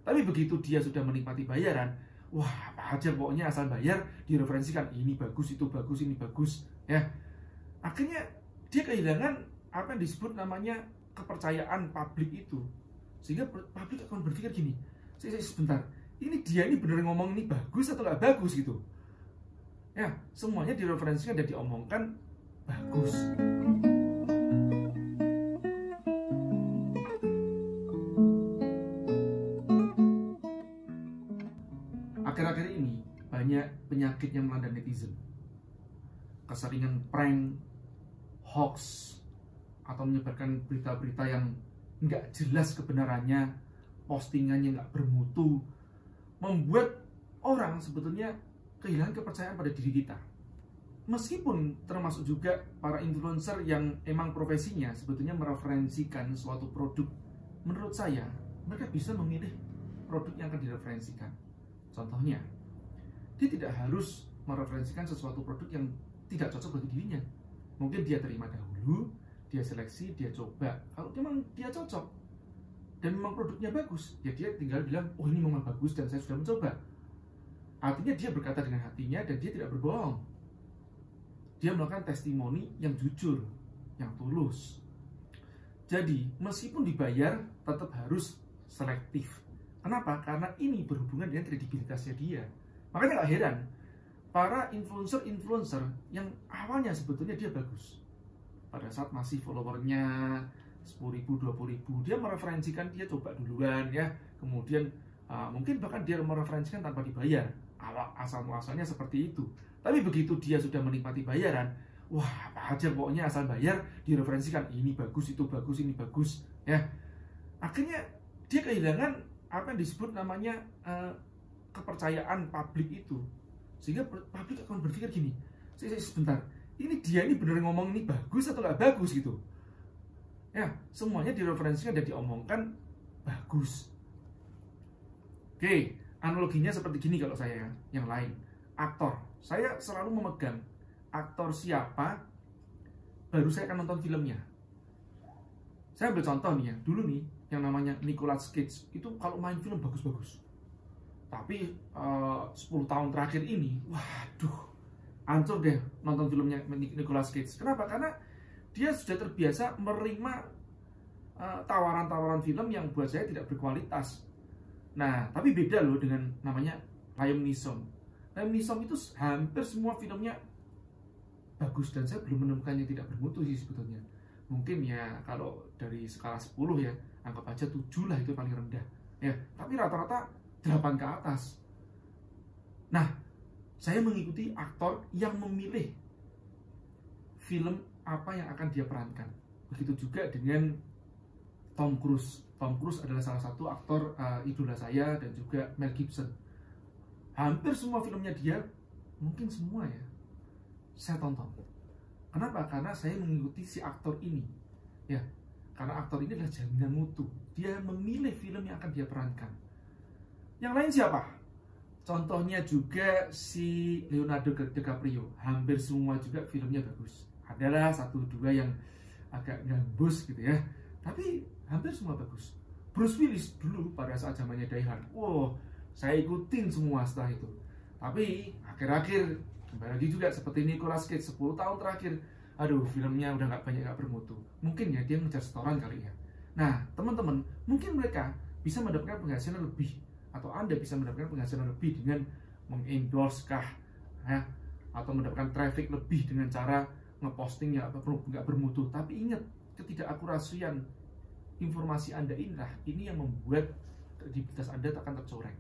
Tapi begitu dia sudah menikmati bayaran, wah apa aja pokoknya asal bayar direferensikan, ini bagus, itu bagus, ini bagus, ya. Akhirnya dia kehilangan apa yang disebut namanya kepercayaan publik itu. Sehingga publik akan berpikir gini, sebentar, ini dia ini bener ngomong ini bagus atau nggak bagus gitu. Ya, semuanya direferensikan dan diomongkan bagus. Akhir-akhir ini banyak penyakit yang melanda netizen. Keseringan prank, hoax, atau menyebarkan berita-berita yang nggak jelas kebenarannya, postingannya nggak bermutu, membuat orang sebetulnya kehilangan kepercayaan pada diri kita. Meskipun termasuk juga para influencer yang emang profesinya sebetulnya mereferensikan suatu produk, menurut saya mereka bisa memilih produk yang akan direferensikan. Contohnya, dia tidak harus mereferensikan sesuatu produk yang tidak cocok bagi dirinya. Mungkin dia terima dahulu, dia seleksi, dia coba. Kalau memang dia cocok dan memang produknya bagus, ya dia tinggal bilang, oh ini memang bagus dan saya sudah mencoba. Artinya dia berkata dengan hatinya dan dia tidak berbohong. Dia melakukan testimoni yang jujur, yang tulus. Jadi, meskipun dibayar, tetap harus selektif. Kenapa? Karena ini berhubungan dengan kredibilitasnya dia. Makanya gak heran, para influencer yang awalnya sebetulnya dia bagus, pada saat masih followernya 10.000, 20.000, dia mereferensikan, dia coba duluan ya. Kemudian mungkin bahkan dia mereferensikan tanpa dibayar. Asal-muasalnya seperti itu. Tapi begitu dia sudah menikmati bayaran, wah apa aja pokoknya asal bayar direferensikan, ini bagus, itu bagus, ini bagus, ya. Akhirnya dia kehilangan apa yang disebut namanya kepercayaan publik itu. Sehingga publik akan berpikir gini, sebentar, ini dia ini bener ngomong ini bagus atau nggak bagus gitu. Ya, semuanya direferensikan dan diomongkan bagus. Oke, analoginya seperti gini kalau saya yang lain. Aktor, saya selalu memegang aktor siapa, baru saya akan nonton filmnya. Saya ambil contoh nih ya, dulu nih yang namanya Nicolas Cage itu kalau main film bagus-bagus. Tapi 10 tahun terakhir ini, waduh, hancur deh nonton filmnya Nicolas Cage. Kenapa? Karena dia sudah terbiasa menerima tawaran-tawaran film yang buat saya tidak berkualitas. Nah, tapi beda loh dengan namanya Liam Neeson. Liam Neeson itu hampir semua filmnya bagus dan saya belum menemukan yang tidak bermutu sih sebetulnya. Mungkin ya kalau dari skala 10 ya, anggap aja 7 lah itu paling rendah. Ya, tapi rata-rata 8 ke atas. Nah, saya mengikuti aktor yang memilih film apa yang akan dia perankan. Begitu juga dengan Tom Cruise. Tom Cruise adalah salah satu aktor idola saya dan juga Mel Gibson. Hampir semua filmnya dia, mungkin semua ya, saya tonton. Kenapa? Karena saya mengikuti si aktor ini. Ya, karena aktor ini adalah jaminan mutu. Dia memilih film yang akan dia perankan. Yang lain siapa? Contohnya juga si Leonardo DiCaprio. Hampir semua juga filmnya bagus. Adalah 1-2 yang agak gambus gitu ya. Tapi hampir semua bagus. Bruce Willis dulu pada saat zamannya Die Hard. Wow, saya ikutin semua setelah itu. Tapi akhir-akhir kembali lagi juga seperti Nicolas Cage 10 tahun terakhir. Aduh, filmnya udah nggak bermutu. Mungkin ya dia ngejar setoran kali ya. Nah, teman-teman, mungkin mereka bisa mendapatkan penghasilan lebih, atau Anda bisa mendapatkan penghasilan lebih dengan mengendorse kah, ya, atau mendapatkan traffic lebih dengan cara ngeposting ya nggak bermutu. Tapi ingat, ketidakakurasian informasi Anda ini yang membuat kredibilitas Anda akan tercoreng.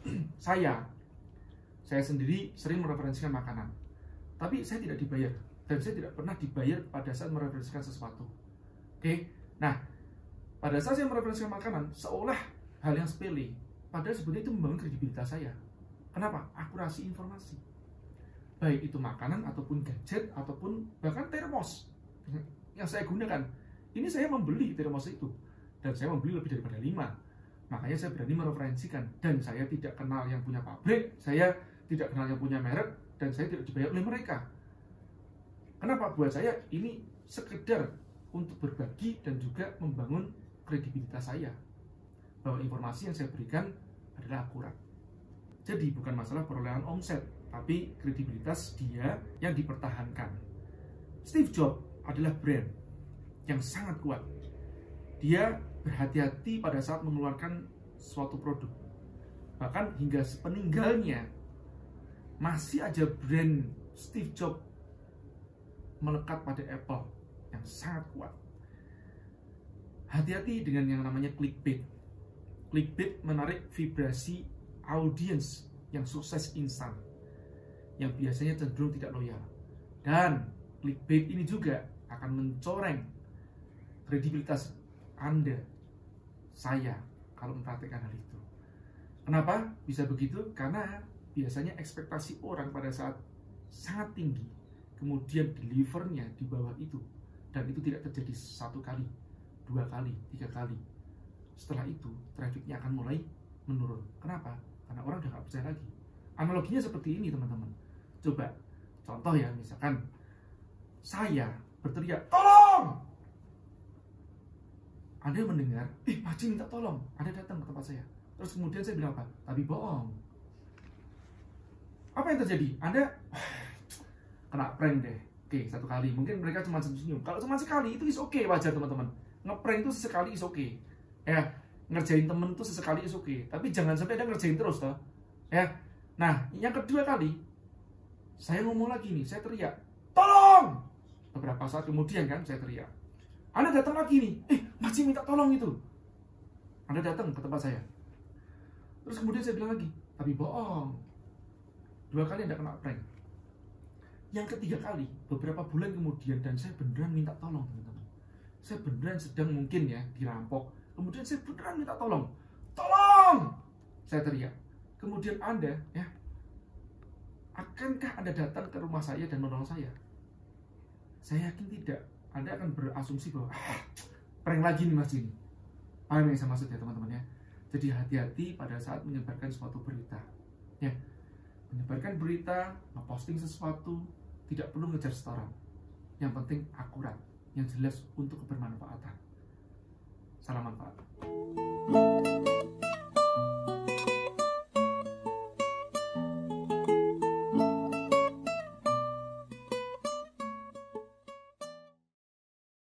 Saya sendiri sering mereferensikan makanan, tapi saya tidak dibayar dan saya tidak pernah dibayar pada saat mereferensikan sesuatu. Oke, nah pada saat saya mereferensikan makanan seolah hal yang sepele, padahal sebenarnya itu membangun kredibilitas saya. Kenapa? Akurasi informasi, baik itu makanan ataupun gadget ataupun bahkan termos yang saya gunakan. Ini saya membeli termos itu dan saya membeli lebih daripada 5. Makanya saya berani mereferensikan, dan saya tidak kenal yang punya pabrik, saya tidak kenal yang punya merek, dan saya tidak dibayar oleh mereka. Kenapa? Buat saya ini sekedar untuk berbagi dan juga membangun kredibilitas saya, bahwa informasi yang saya berikan adalah akurat. Jadi bukan masalah perolehan omset, tapi kredibilitas dia yang dipertahankan. Steve Jobs adalah brand yang sangat kuat. Dia berhati-hati pada saat mengeluarkan suatu produk. Bahkan hingga sepeninggalnya masih aja brand Steve Jobs melekat pada Apple yang sangat kuat. Hati-hati dengan yang namanya clickbait. Clickbait menarik vibrasi audiens yang sukses instan, yang biasanya cenderung tidak loyal. Dan clickbait ini juga akan mencoreng kredibilitas Anda, saya, kalau memperhatikan hal itu. Kenapa bisa begitu? Karena biasanya ekspektasi orang pada saat sangat tinggi, kemudian delivernya di bawah itu, dan itu tidak terjadi 1 kali, 2 kali, 3 kali. Setelah itu, trafficnya akan mulai menurun. Kenapa? Karena orang udah gak percaya lagi. Analoginya seperti ini, teman-teman. Coba, contoh ya, misalkan saya berteriak, tolong! Anda mendengar, Pak Haji minta tolong. Anda datang ke tempat saya. Terus kemudian saya bilang apa? Tapi bohong. Apa yang terjadi? Anda kena prank deh. Oke, 1 kali. Mungkin mereka cuma senyum. Kalau cuma sekali, itu is okay, wajar teman-teman. Ngeprank itu sesekali is okay. Ya, ngerjain temen itu sesekali is okay. Tapi jangan sampai Anda ngerjain terus, toh. Ya. Nah, yang kedua kali, saya ngomong lagi nih, saya teriak, tolong! Beberapa saat kemudian kan, saya teriak. Anda datang lagi nih, masih minta tolong itu. Anda datang ke tempat saya. Terus kemudian saya bilang lagi, tapi bohong. 2 kali Anda kena prank. Yang ketiga kali, beberapa bulan kemudian, dan saya beneran minta tolong, teman-teman. Saya beneran sedang mungkin ya, dirampok. Kemudian saya beneran minta tolong. Tolong! Saya teriak. Kemudian Anda, ya, akankah Anda datang ke rumah saya dan menolong saya? Saya yakin tidak. Anda akan berasumsi bahwa, prank lagi nih mas ini. Paham yang saya maksud ya teman-teman ya. Jadi hati-hati pada saat menyebarkan suatu berita. Ya, menyebarkan berita, ngeposting sesuatu, tidak perlu ngejar setoran. Yang penting akurat, yang jelas untuk kebermanfaatan. Salam manfaat.